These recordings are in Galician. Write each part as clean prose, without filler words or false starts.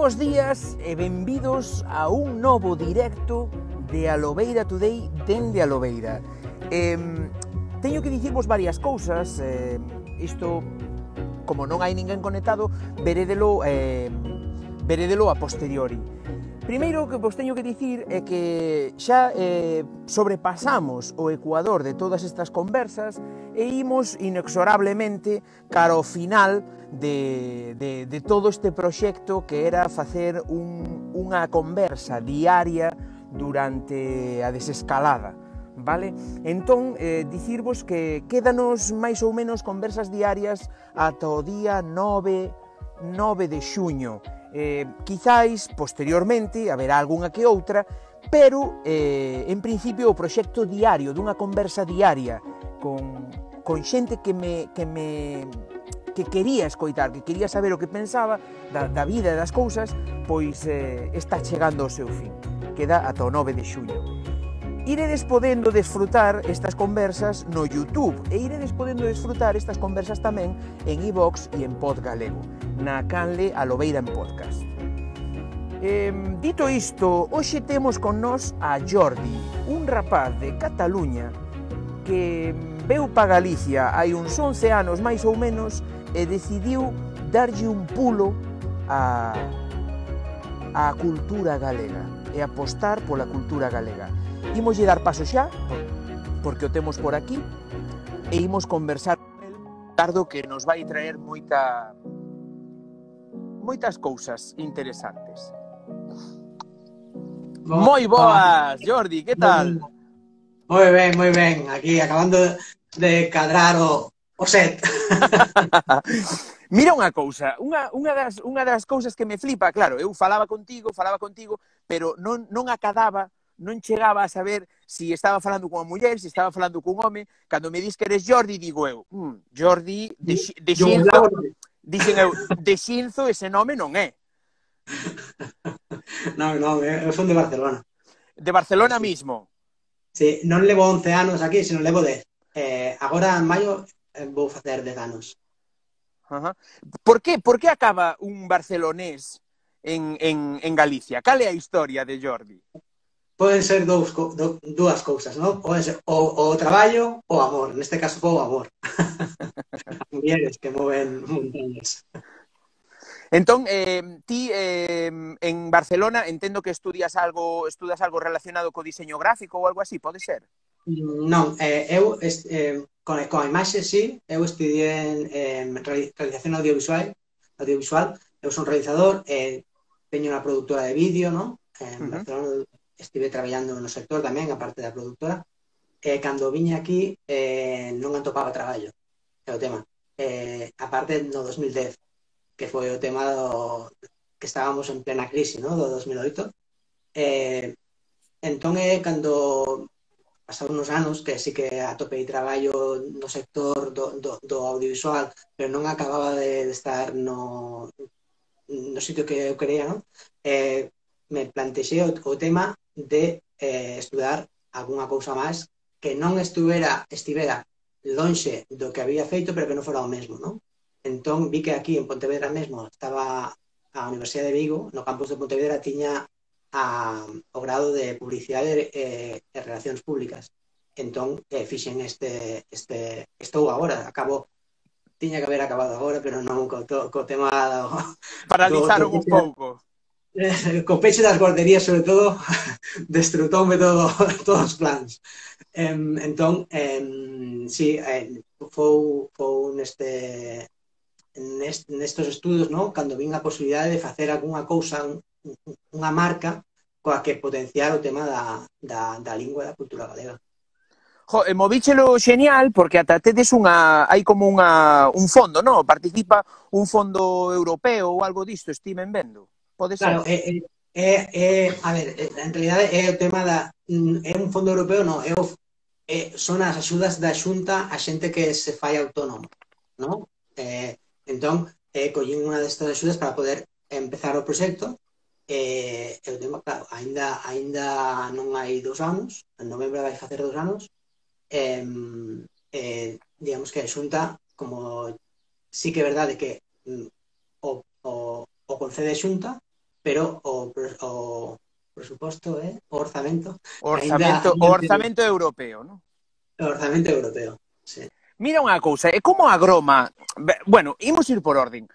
bos días e benvidos a un novo directo de Alobeira Today dende Alobeira. Teño que dicirvos varias cousas, isto, como non hai ninguén conectado, verédelo a posteriori. Primeiro, o que vos teño que dicir é que xa sobrepasamos o ecuador de todas estas conversas e imos inexorablemente cara ao final de todo este proxecto que era facer unha conversa diaria durante a desescalada, vale? Entón, dicirvos que quédanos máis ou menos conversas diarias ata o día 9 de xuño. Quizáis, posteriormente, haberá algunha que outra, pero, en principio, o proxecto diario, dunha conversa diaria con xente que quería escoitar, que quería saber o que pensaba da vida e das cousas, pois está chegando ao seu fin. Queda ata o 9 de xuño. Iredes podendo desfrutar estas conversas no YouTube e iredes podendo desfrutar estas conversas tamén en iVox e en Pod Galego, na canle Alobeira en Podcast. Dito isto, hoxe temos con nós a Jordi, un rapaz de Cataluña que veu pa Galicia hai uns 11 anos máis ou menos e decidiu darlle un pulo á cultura galega e apostar pola cultura galega. Imoslle dar paso xa, porque o temos por aquí, e imos conversar con el, tardo que nos vai traer moitas cousas interesantes. Moi boas, Jordi, que tal? Moi ben, aquí acabando de cadrar o set. Mira unha cousa, unha das cousas que me flipa, claro, eu falaba contigo, pero non acadaba, non chegaba a saber se estaba falando cunha muller, se estaba falando cun home. Cando me dis que eres Jordi, digo eu, Jordi de Xinzo, dixen eu, de Xinzo ese nome non é. Non, eu son de Barcelona. De Barcelona mismo? Sí, non levo 11 anos aquí, sino levo 10. Agora, en maio, vou facer 10 anos. Por que acaba un barcelonés en Galicia? Cal é a historia de Jordi? Poden ser dúas cousas, non? Poden ser o traballo ou o amor. Neste caso foi o amor. Mulleres que moven montañas. Entón, ti en Barcelona entendo que estudas algo relacionado co diseño gráfico ou algo así, pode ser? Non, eu con a imaxe, sí, eu estudiei en realización audiovisual, eu son realizador, teño unha productora de vídeo, non? En Barcelona estive traballando no sector tamén, a parte da productora, cando viña aquí non atopaba traballo, é o tema. A parte no 2010, que foi o tema que estábamos en plena crise, no? Do 2008. Entón, cando pasaron uns anos que sí que atopei traballo no sector do audiovisual, pero non acababa de estar no sitio que eu quería, non? Me plantexei o tema de estudar algunha cousa máis que non estivera lonxe do que había feito, pero que non fora o mesmo, non? Entón, vi que aquí en Pontevedra mesmo estaba a Universidade de Vigo, no campus de Pontevedra tiña o grado de Publicidade e Relacións Públicas. Entón, fixen estou agora, tiña que haber acabado agora, pero non co tema paralizaron un pouco. Co peche das guarderías, sobre todo, destrutoume todos os plans. Entón, sí, foi nestos estudos, non? Cando vin a posibilidade de facer algunha cousa, unha marca coa que potenciar o tema da lingua e da cultura galega. Movíchelo xenial, porque ata tedes hai como un fondo, non? Participa un fondo europeo ou algo disto, estiven vendo. Pode ser? Claro, a ver, en realidade é o tema é un fondo europeo, non? Son as axudas da Xunta a xente que se fai autónomo, non? Entón, collín unha destas axudas para poder empezar o proxecto. O tema, claro, ainda non hai 2 anos, en novembro vai facer 2 anos. Digamos que a Xunta, como sí que é verdade que o concede a Xunta, pero o presuposto, o orzamento, O orzamento europeo, non? o orzamento europeo, sí. Mira unha cousa, é como a Groma... Bueno, imos ir por orden.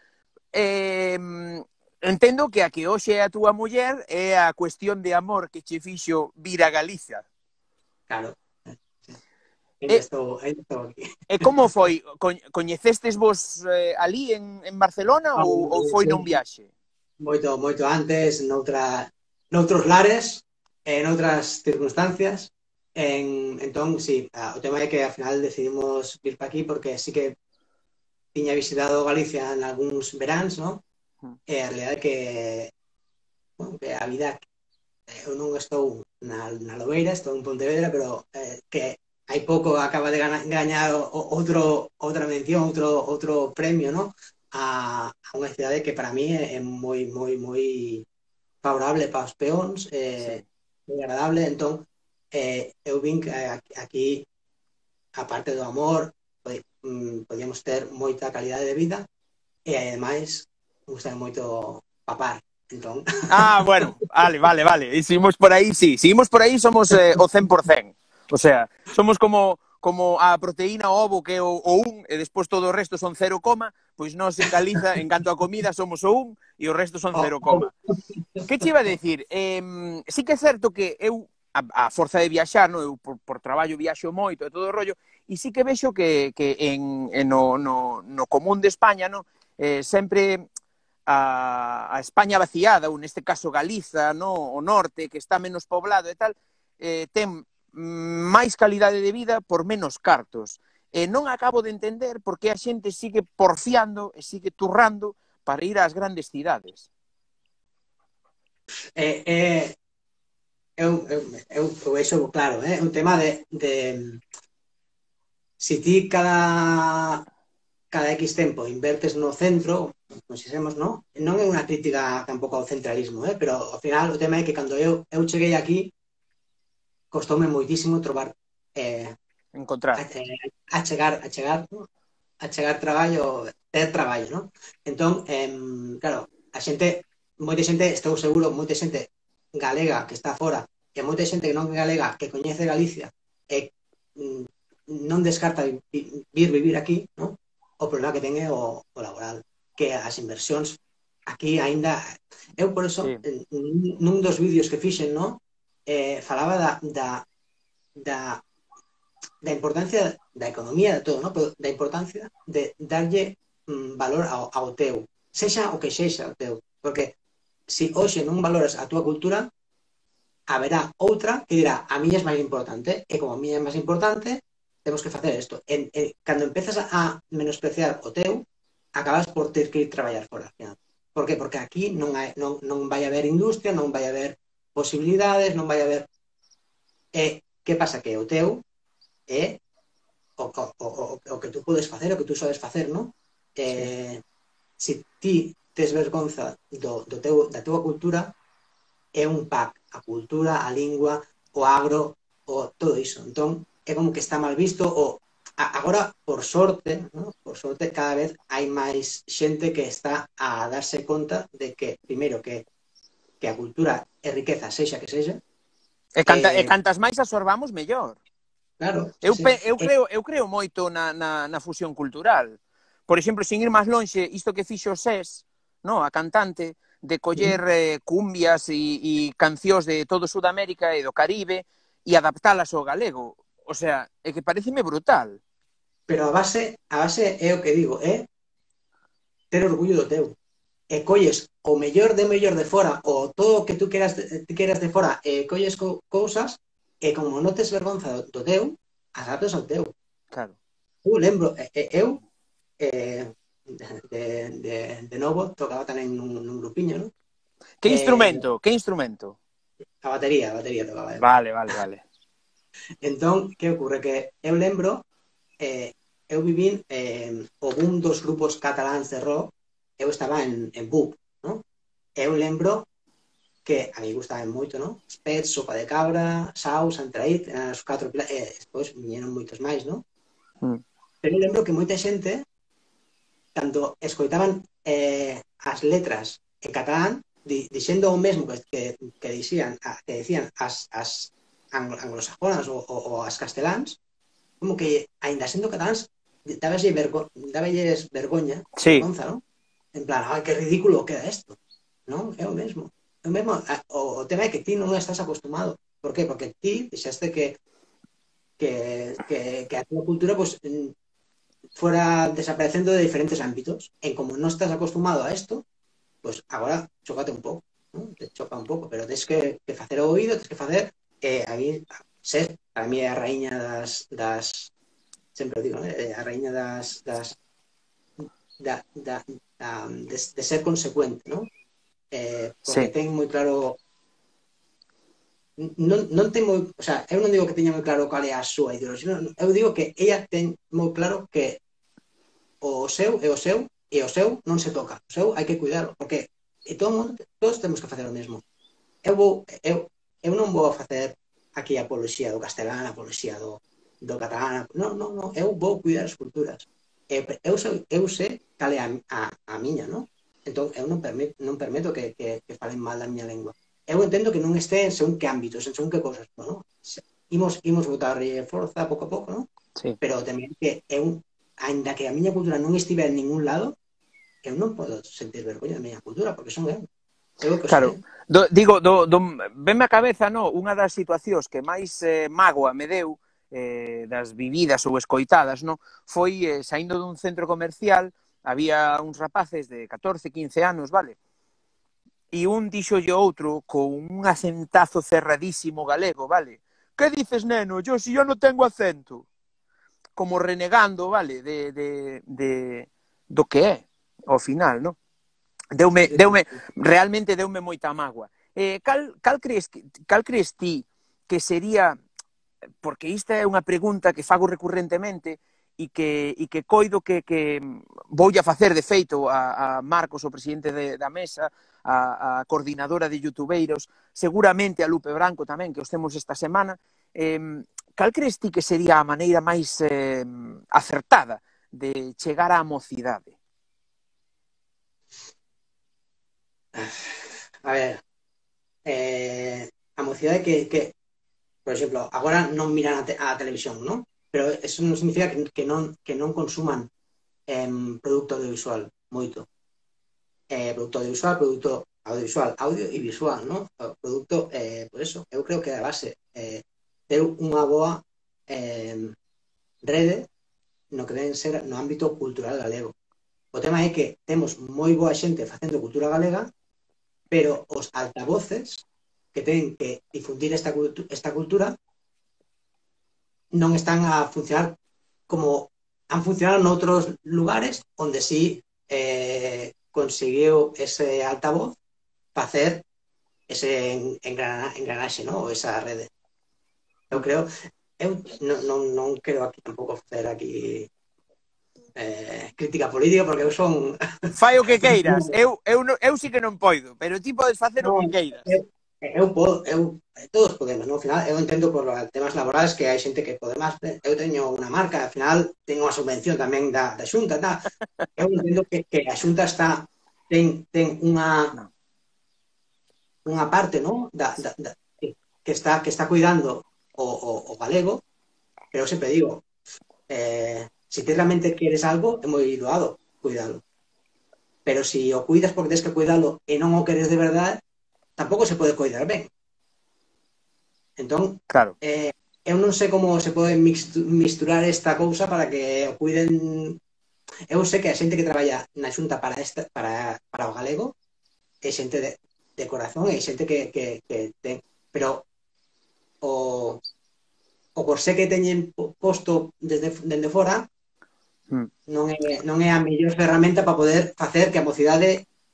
Entendo que a que hoxe é a túa muller é a cuestión de amor que che fixo vir a Galicia. Claro. Sí. E, Estou aquí. e como foi? Coñecestes vos ali en Barcelona ou foi Sí. nun viaxe? Moito antes, noutros lares, noutras circunstancias. Entón, sí, o tema é que ao final decidimos vir para aquí porque sí que tiña visitado Galicia en algúns veráns, non? E a realidade é que, bueno, que a vida, eu non estou na Lobeira, estou en Pontevedra, pero que hai pouco acaba de gañar outra mención, outro premio, non? A unha cidade que para mí é moi favorable para os peóns, Sí. moi agradable. Entón, eu vin que aquí, a parte do amor, podíamos ter moita calidade de vida e, ademais, me gusta moito papar. Entón... Bueno, vale. E seguimos por aí, sí. Seguimos por aí, somos o 100%. O sea, somos como a proteína o ovo que é o 1 e despois todo o resto son 0, pois nós en Galiza, en canto a comida, somos o 1 e o resto son 0. Que che iba a decir? Sí que é certo que eu, a forza de viaxar, no? Eu por traballo viaxo moito e todo o rollo, e sí que vexo que no común de España, no? Sempre a España vaciada, ou neste caso Galiza, no? O norte, que está menos poblado e tal, ten máis calidade de vida por menos cartos. E non acabo de entender por que a xente sigue porfiando e sigue turrando para ir ás grandes cidades. Eu vexo claro, un tema de si ti cada X tempo invertes no centro, consixemos, non é unha crítica tampouco ao centralismo, pero ao final o tema é que cando eu cheguei aquí costoume moitísimo trobar encontrar achegar traballo, ter traballo, non? Entón, claro, moita xente, estou seguro, moita xente galega que está fora e moita xente que non é galega que coñece Galicia e non descarta vir vivir aquí, non? O problema que ten é o laboral, que as inversións aquí aínda... Eu, por eso, nun dos vídeos que fixen, non? Falaba da importancia da economía de todo, non? Pero da importancia de darlle valor ao teu, sexa o que sexa o teu, porque se hoxe non valoras a túa cultura, haberá outra que dirá a miña é máis importante, e como a miña é máis importante, temos que facer isto. Cando empezas a menospreciar o teu, acabas por ter que ir traballar fora. Por que? Porque aquí non vai haber industria, non vai haber posibilidades, non vai haber... que pasa? Que o teu é o que tú podes facer, o que tú sabes facer, non? Se ti tes vergonza da túa cultura, é un pack, a cultura, a lingua, o agro, o todo iso. Entón, é como que está mal visto, agora, por sorte, ¿no? Por sorte, cada vez hai máis xente que está a darse conta de que, primeiro, que a cultura é riqueza, sexa que sexa. E cantas máis absorbamos, mellor. Claro. Eu creo moito na fusión cultural. Por exemplo, sin ir máis lonxe, isto que fixo SES, no? A cantante, de coller cumbias e cancións de todo Sudamérica e do Caribe e adaptalas ao galego. O sea, é que pareceme brutal. Pero a base é o que digo, ter orgullo do teu. E colles o mellor de fora, ou todo o que tú queras de fora, e colles cousas, e como non tes vergonza do teu, adaptas ao teu. Claro. Eu lembro, de novo, tocaba tamén nun grupiño, non? Que instrumento? A batería tocaba. Vale. Entón, que ocorre? Que eu lembro, eu vivín o boom dos grupos cataláns de rock, eu estaba en BUP, non? Eu lembro que a mí gustaba moito, non? Pets, Sopa de Cabra, Sau, Santraíd, as 4 pilares, despois viñeron moitos máis, non? Pero eu lembro que moita xente, cando escoitaban as letras en catalán, dixendo o mesmo que decían as anglosajonas ou as casteláns, como que, aínda sendo cataláns, dáballes vergoña, Sí. vergonza, non? En plan, ai, que ridículo queda isto. Non, é o mesmo. O tema é que ti non estás acostumado. Por qué? Porque ti dixaste que a tua cultura pues, fuera desaparecendo de diferentes ámbitos. En como non estás acostumado a isto, pues agora chócate un pouco, ¿no? Te choca un pouco, pero tens que facer o oído, tens que facer a mí, ser, para mí é a raíña das sempre o digo, a raíña de ser consecuente, ¿no? Porque Sí. ten moi claro non ten moi, o sea, eu non digo que teña moi claro cal é a súa ideoloxía, eu digo que ella ten moi claro que o seu é o seu e o seu non se toca, o seu hai que cuidarlo, porque todos temos que facer o mesmo. Eu non vou facer aquí a apoloxía do castelán, a apoloxía do catalán, non, eu vou cuidar as culturas. Eu sei cal é a miña, non? Entón, eu non permito que falen mal da miña lengua. Eu entendo que non este en según que ámbitos, en según que cosas, non? Imos botar forza pouco a pouco, non? Sí. Pero tamén que ainda que a miña cultura non estive en ningún lado, eu non podo sentir vergoña da miña cultura, porque son eu. Eu o que Claro, son venme a cabeza, no, unha das situacións que máis mágoa me deu das vividas ou escoitadas, no, foi saindo dun centro comercial, había uns rapaces de 14, 15 anos, vale? E un dixolle outro con un acentazo cerradísimo galego, vale? Que dices, neno? Si yo non tengo acento. Como renegando, vale, do que é, ao final, non? Realmente deume moita mágoa. Cal crees ti que sería, porque esta é unha pregunta que fago recurrentemente e que coido que voulle a facer de feito a Marcos, o presidente da mesa, a coordinadora de youtubeiros, seguramente a Lupe Branco tamén, que os temos esta semana. Cal crees ti que sería a maneira máis acertada de chegar á mocidade? A ver, a mocidade que por exemplo, agora non miran a televisión, non? Pero eso non significa que non consuman produto audiovisual moito. Produto audiovisual, audio e visual, non? Produto, por eso, eu creo que a base ter unha boa rede no que deben ser no ámbito cultural galego. O tema é que temos moi boa xente facendo cultura galega, pero os altavoces que ten que difundir esta cultura non están a funcionar como han funcionado noutros lugares onde sí conseguiu ese altavoz facer ese engranaxe, ¿no? Ou esa rede. Eu creo, eu non quero aquí tampouco facer aquí crítica política, porque eu son... Fai o que queiras, eu sí que non poido, pero ti podes facer o que queiras. Todos podemos, ¿no? Ao final, eu entendo por temas laborales que hai xente que pode máis. Eu teño unha marca, ao final, teño unha subvención tamén da Xunta, tá? Eu entendo que a Xunta ten unha parte, ¿no? Que está cuidando o galego, pero eu sempre digo, se ti realmente queres algo, é moi doado cuidalo. Pero se o cuidas porque tens que cuidalo e non o queres de verdade, tampouco se pode cuidar ben. Entón, claro. Eu non sei como se pode misturar esta cousa para que o cuiden. Eu sei que a xente que traballa na Xunta para o galego é xente de corazón, é xente que ten, pero o corsé que teñen posto dende fora non é a mellor ferramenta para poder facer que a mocidade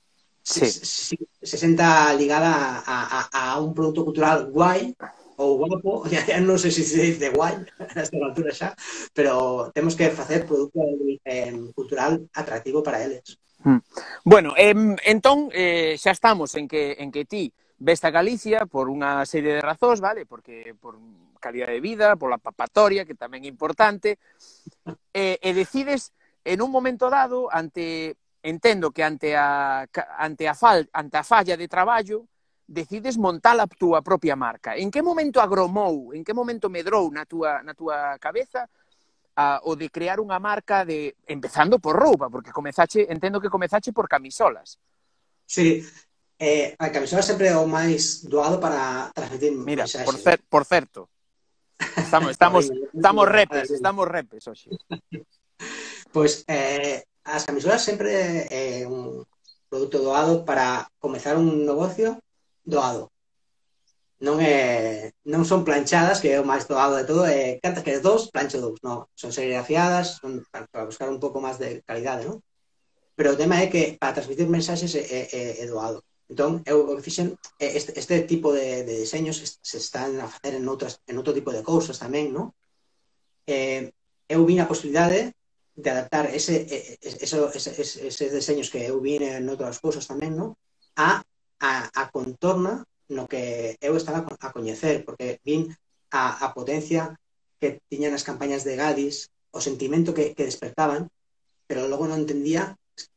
se senta ligada a un produto cultural guai ou guapo, ya non sei se dice guai a esta altura xa, pero temos que facer produto cultural atractivo para eles. Bueno, entón xa estamos en que ti veste a Galicia por unha serie de razóns, vale? Porque por calidad de vida, pola papatoria, que tamén é importante, e decides en un momento dado, ante entendo que ante a falla de traballo decides montar a túa propia marca. En que momento agromou, en que momento medrou na túa cabeza o de crear unha marca empezando por roupa, porque entendo que comezache por camisolas. Sí, a camisola sempre é o máis doado para transmitir Mira, mensaxes. por certo, estamos repes hoxe. Pois as camisolas sempre é un produto doado para comezar un negocio doado. Non son planchadas, que é o máis doado de todo, cantas que dos, plancho dous, non, son serigrafiadas, son para buscar un pouco máis de calidade, non? Pero o tema é que para transmitir mensaxes é doado. Entón, eu fixen este tipo de diseños se están a facer en outro tipo de cousas tamén, non? Eu vi a posibilidade de adaptar eses diseños que eu vi en outras cousas tamén, non? A contorna no que eu estaba a coñecer, porque vin a potencia que tiñan as campañas de Gadis, o sentimento que despertaban, pero logo non entendía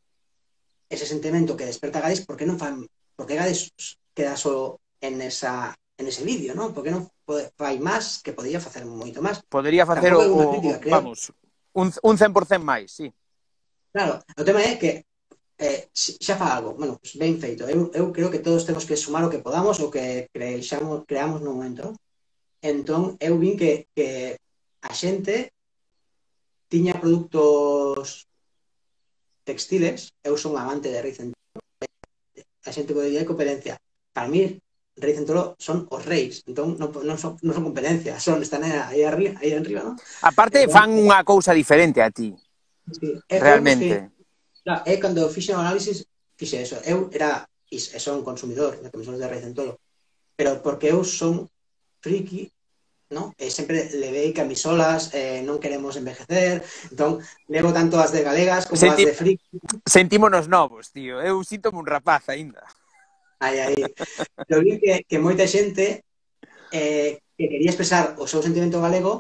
ese sentimento que desperta Gadis, por que Gadis queda só en ese vídeo, non? Por que non fai máis, que podía facer moito máis. Podería facer vamos, un 100% máis, sí. Claro, o tema é que xa fa algo, bueno, pues ben feito. Eu creo que todos temos que sumar o que podamos, o que creamos no momento. Entón, eu vin que a xente tiña produtos textiles, eu son amante de Rei Centolo, a xente podría competencia. Para mí, Rei Centolo son os reis, entón non son competencia, están aí arriba, non? Aparte, fan unha cousa diferente a ti, sí, realmente. Claro, cando fixe o análisis, fixe eso. Eu son consumidor de camisolas de Rei Centolo, pero porque eu son friki, ¿no? Sempre levei camisolas, non queremos envejecer, entón levo tanto as de galegas como as de friki. Sentímonos novos, tío. Eu síntome un rapaz aínda. Aí. Pero vi que moita xente que quería expresar o seu sentimento galego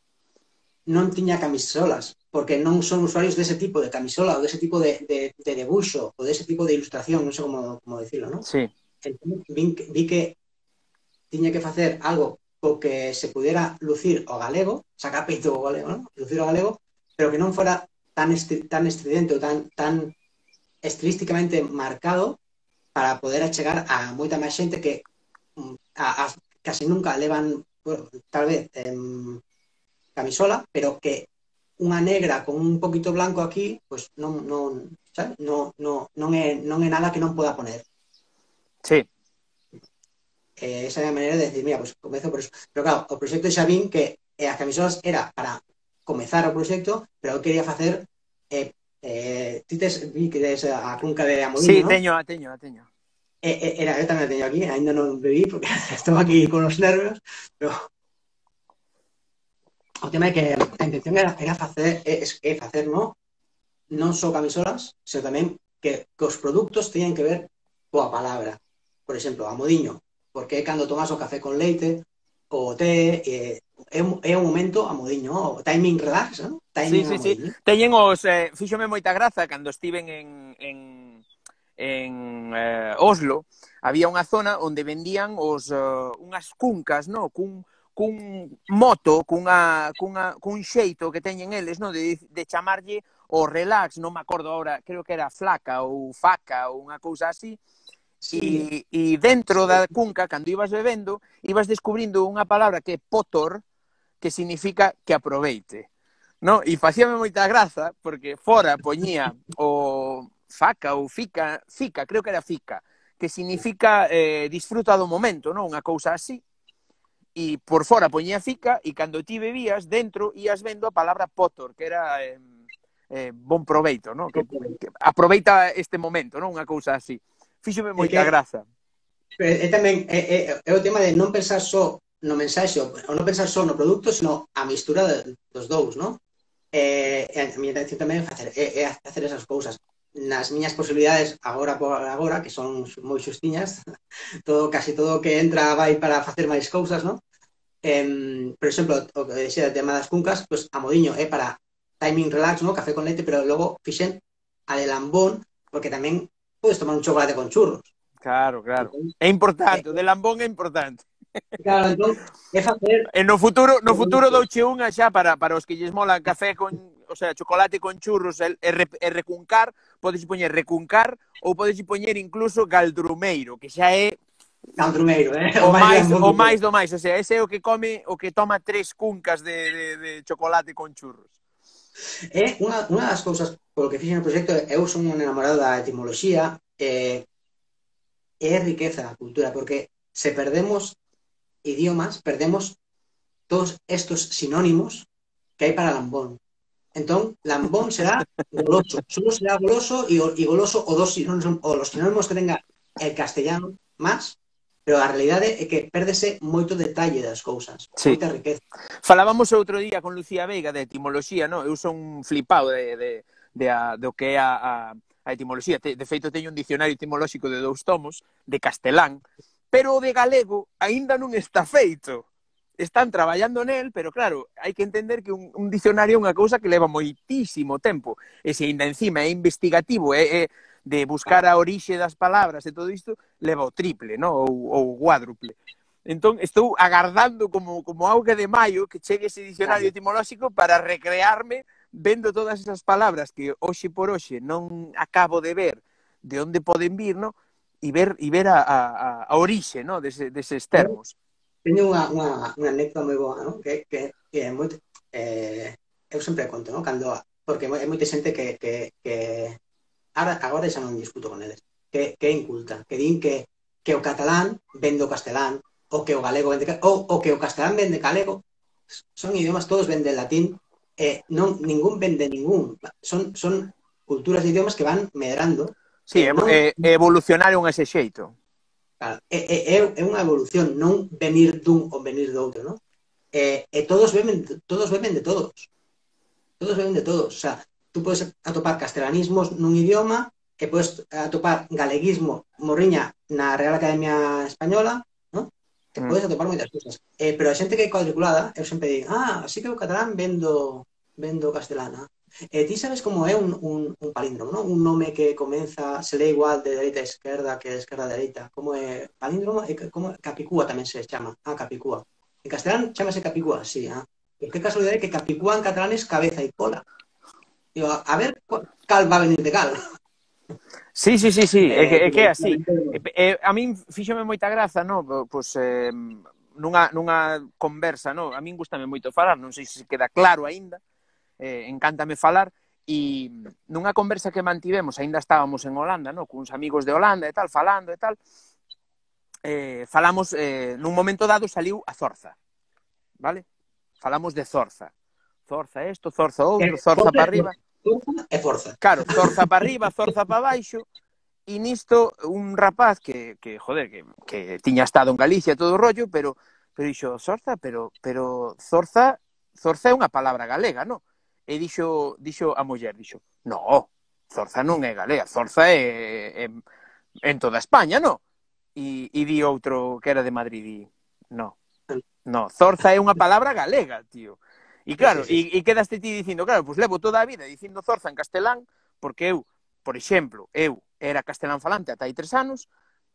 non tiña camisolas, porque non son usuarios dese tipo de camisola ou dese tipo de debuxo ou dese tipo de ilustración, non sei como decirlo, non? Sí. Entón, vi que tiña que facer algo co que se pudiera lucir o galego, sacar peito o galego, non? Lucir o galego, pero que non fora tan estridente ou tan estilísticamente marcado para poder achegar a moita máis xente que casi nunca levan, tal vez, camisola, pero que unha negra con un poquito blanco aquí, pues non é nada que non poda poner. Sí. Esa é a maneira de decir, mira, pues comezo por eso. Pero claro, o proxecto xa vin que as camisolas era para comezar o proxecto, pero eu quería facer ti vi que tes a cunca de Amodinho, sí, ¿no? teño. Eu tamén a teño aquí, ainda non bebí porque estou aquí con os nervios, pero o tema é que a intención era facer non só camisolas, senón tamén que os produtos teñan que ver coa palabra. Por exemplo, Amodiño, porque cando tomas o café con leite, o té, é un momento Amodiño, o timing relax, non? Sí. Teñen fíxome moita graza cando estiven en Oslo, había unha zona onde vendían unhas cuncas, non? Cun moto, cun xeito que teñen eles, non? De chamarlle o relax, non me acordo agora, creo que era flaca ou faca ou unha cousa así. Sí. E dentro da cunca, cando ibas bebendo, ibas descubrindo unha palabra que é potor, que significa que aproveite, non? E facíame moita graza, porque fora poñía o faca ou fica, creo que era fica, que significa disfruta do momento, non? Unha cousa así. E por fora poñía fica, e cando ti bebías, dentro ías vendo a palabra potor, que era bon proveito, non? Que aproveita este momento, non? Unha cousa así. Fíxome moita graza. É tamén é o tema de non pensar só no mensaxe, ou non pensar só no produto, sino a mistura dos dous, non? A miña intención tamén é facer esas cousas. Nas miñas posibilidades, agora, que son moi xustiñas, casi todo o que entra vai para facer máis cousas, non? Por exemplo, o que dixera, o tema das cuncas, pues, Amodiño é para timing relax, ¿no? Café con leite, pero logo fixen a de Lambón porque tamén podes tomar un chocolate con churros. Claro, claro. Entón, É importante, o de lambón é importante. claro, entón, é facer... E no futuro douche unha xa para os que lles mola café con, o sea, chocolate con churros e recuncar, podes poñer recuncar ou podes poñer incluso galdrumeiro, que xa é Caldrumeiro, o máis mundo. do máis, o sea, ese é o que come, o que toma 3 cuncas de chocolate con churros. É unha das cousas polo que fixen no proxecto, eu son un enamorado da etimoloxía, é riqueza a cultura, porque se perdemos idiomas, perdemos todos estos sinónimos que hai para lambón. Entón, lambón será goloso, solo será goloso e goloso o dos sinónimos, o los sinónimos que tenga el castellano máis, pero a realidade é que pérdese moito detalle das cousas, sí. Moita riqueza. Falábamos outro día con Lucía Veiga de etimoloxía, non? Eu son flipado do que é a etimoloxía. De feito, teño un dicionario etimolóxico de 2 tomos, de castelán, pero o de galego aínda non está feito. Están traballando nel, pero claro, hai que entender que un dicionario é unha cousa que leva moitísimo tempo. E se ainda encima é investigativo, é de buscar a orixe das palabras e todo isto, leva o triple, no? ou o cuádruple. Entón, estou agardando como auga de maio que chegue ese dicionario etimolóxico para recrearme vendo todas esas palabras que hoxe por hoxe non acabo de ver de onde poden vir, no? E ver a orixe, no? deses termos. Teño unha anécdota moi boa, non? Que é moito... eu sempre conto, non? Porque é moita xente que agora xa non discuto con eles, que é inculta, que din que o catalán vende o castelán, o que o galego vende o que o castelán vende galego, son idiomas, todos venden latín, non ningún vende ningún, son culturas de idiomas que van medrando. Sí, evolucionaron ese xeito. Claro, é unha evolución, non venir dun ou venir do outro, non? E todos beben de todos. Todos beben de todos. O sea, tú podes atopar castelanismos nun idioma e podes atopar galeguismo, morriña na Real Academia Española, non? E podes atopar moitas cousas. Pero a xente que é cuadriculada, eu sempre digo, así que o catalán vendo castelana. Ti sabes como é un palíndromo, non? Un nome que comeza, se lê igual de dereita a esquerda que de esquerda a dereita. Como é palíndromo? Capicúa tamén se chama. Capicúa. En castelán chamase capicúa, sí. E que casualidade que capicúa en catalán es cabeza e cola. Digo, a ver cal va a venir de cal. Sí. É que é así. A min fíxome moita graza, no? Pois nunha conversa, no? A min gustame moito falar, non sei se queda claro aínda. Encántame falar, e nunha conversa que mantivemos, aínda estábamos en Holanda, no? Cuns amigos de Holanda e tal, falando e tal, falamos, nun momento dado saliu a zorza, vale? Falamos de zorza. Zorza isto, zorza outro, zorza para arriba. Zorza e forza. Claro, zorza para arriba, zorza para baixo, e nisto un rapaz que tiña estado en Galicia todo o rollo, pero dixo, zorza, pero zorza é unha palabra galega, non? E dixo a muller, no, zorza non é galega, zorza é en toda España, non? E di outro que era de Madrid, no, zorza é unha palabra galega, tío. E claro, e quedaste ti dicindo, claro, pois levo toda a vida dicindo zorza en castelán, porque eu, por exemplo, era castelán falante ata hai 3 anos,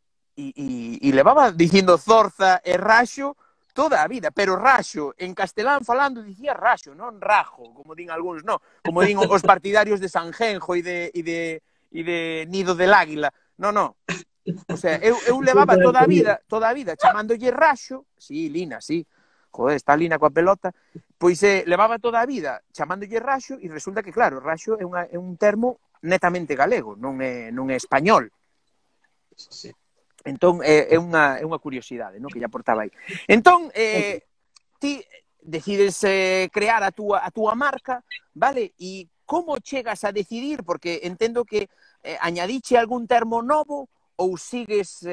e levaba dicindo zorza e raxo toda a vida, pero raxo, en castelán falando, dicía raxo, non rajo, como din algúns, non, como din os partidarios de Sanjenjo e de Nido del Águila, non. O sea, eu levaba toda a vida chamándolle raxo, sí, Lina, sí, joder, está Lina coa pelota, pois levaba toda a vida chamándolle raxo, e resulta que, claro, raxo é un termo netamente galego, non é español. Sí. Entón, é unha curiosidade, no? Que lle aportaba aí. Entón, ti decides crear a túa marca, vale? E como chegas a decidir? Porque entendo que añadiche algún termo novo ou sigues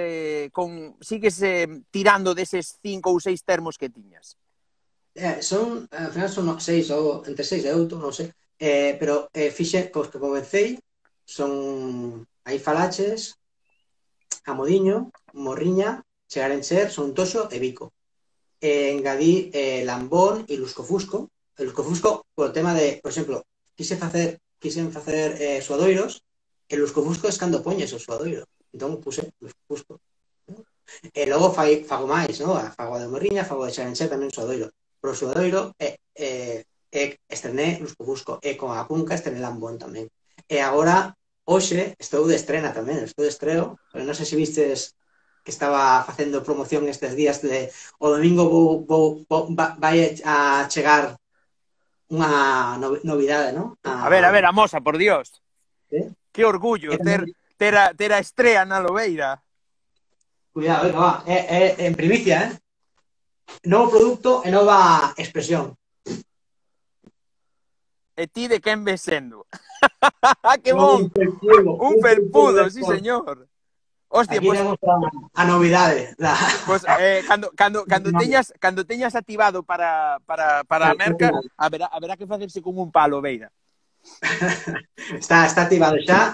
tirando deses 5 ou 6 termos que tiñas? Al final son 6 ou entre 6 e 8, non sei. Pero fixe, cos que comecei, son aí falaches, Amodiño, Morriña, chegar en ser, Son Toxo e Vico. Engadí Lambón e Luscofusco. El Luscofusco, por tema de, por exemplo, quixen facer suadoiros e lusco-fusco é cando poñes o suadoiro. Entón, puse lusco-fusco. E logo fago máis, no? Fago de morriña, fago de xarenche tamén suadoiro. Pero o suadoiro estrené lusco-fusco, e con a cunca estrené lambón tamén. E agora, hoxe, estou de estrena tamén, estou de estreo, pero non sei se vistes que estaba facendo promoción estes días de o domingo vai a chegar unha novidade, ¿no? A ver, amosa, por Dios. ¿Sí? Que orgullo ter a estrea na Lobeira. Cuidado, venga, va. En primicia, novo produto e nova expresión. E ti de quen ves sendo? Que bon! Un felpudo, sí, señor. Hostia, aquí temos a novidade. Pues, cando teñas activado para a merca, haberá que facerse con un palo, Lobeira. Está activado xa.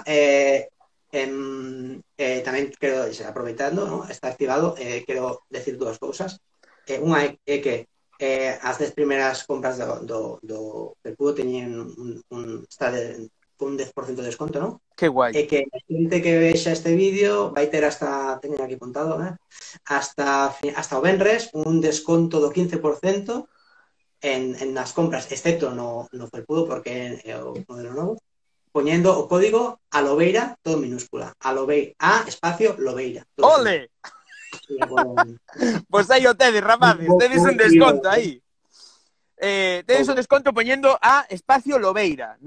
Tamén quero, aproveitando, ¿no? Está activado, quero decir dúas cousas. Unha é que as 10 primeiras compras do felpudo teñen un 10% de desconto, ¿no? Que guai. E que a xente que vexa este vídeo vai ter hasta, teño aquí apuntado, hasta o venres un desconto do 15% en nas compras, excepto no felpudo, porque é o modelo novo, poñendo o código Alobeira, todo minúscula. Espacio Lobeira. ¡Ole! Pois aí o tedes, rapaces, tedes un desconto aí. Tedes un desconto poñendo a espacio Lobeira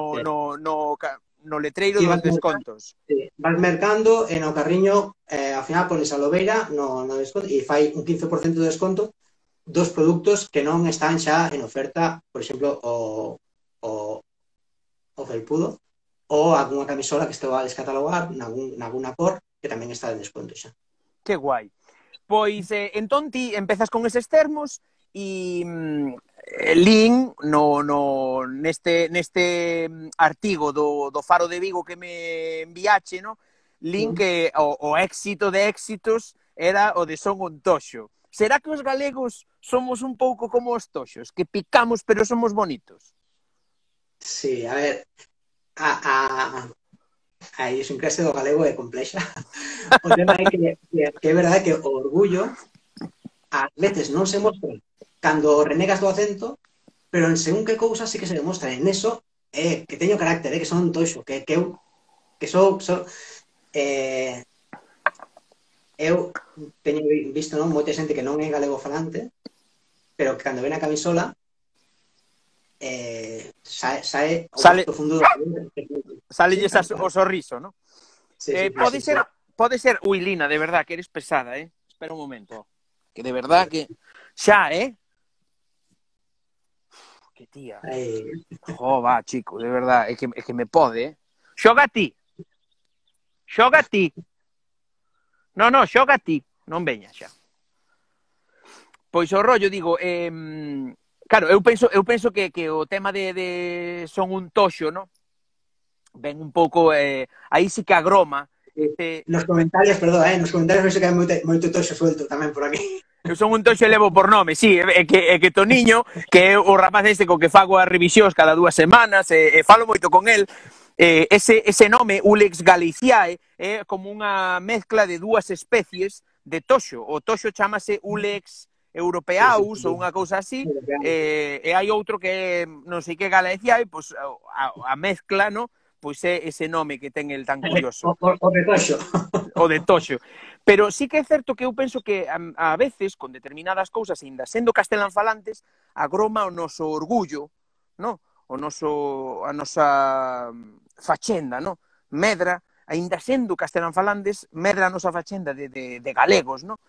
no letreiro dos descontos. Vas mercando e no carriño, ao final pones a Lobeira no desconto e fai un 15% de desconto dos produtos que non están xa en oferta, por exemplo, o felpudo, ou algunha camisola que este va a descatalogar nalguna cor que tamén está en desconto xa. Que guai. Pois, entón ti empezas con eses termos e lin neste artigo do Faro de Vigo que me enviache, no? Lin que o éxito de éxitos era o de Son un toxo. Será que os galegos somos un pouco como os toxos, que picamos pero somos bonitos? Sí, a ver, a idiosincrasia do galego é complexa. O tema é que é verdade que o orgullo ás veces non se mostra cando renegas do acento, pero en según que cousas sí que se demostra. En eso que teño carácter, que son toxo, que eu teño visto, non, moita xente que non é galego falante, pero que cando ven a camisola sae o profundo do salelles o sorriso, ¿no? Sí, pode ser, ui, Lina, de verdad, que eres pesada, espera un momento, que de verdad que xa, que tía, va, chico, de verdad, é que me pode, xoga a ti, non, xoga a ti, non veña xa. Pois o rollo, digo, claro, eu penso que o tema de Son un toxo, ¿no? Ven un pouco, aí sí que agroma. Nos comentarios, perdón, nos comentarios penso que hai moito toxo suelto tamén por aquí. Eu son un toxo e levo por nome, sí, é que Toniño, que é o rapaz este co que fago as revisións cada 2 semanas, e falo moito con el, ese nome, Ulex galiciae, é como unha mezcla de 2 especies de toxo. O toxo chamase Ulex europeaus ou unha cousa así, e hai outro que non sei que galiciae, pois a mezcla, no? Pois é ese nome que ten el tan curioso. O de toxo. O de toxo. Pero sí que é certo que eu penso que a veces, con determinadas cousas, ainda sendo castelanfalantes, agroma o noso orgullo, no? A nosa fachenda, no? Medra, ainda sendo castelanfalantes, medra a nosa fachenda de galegos, no?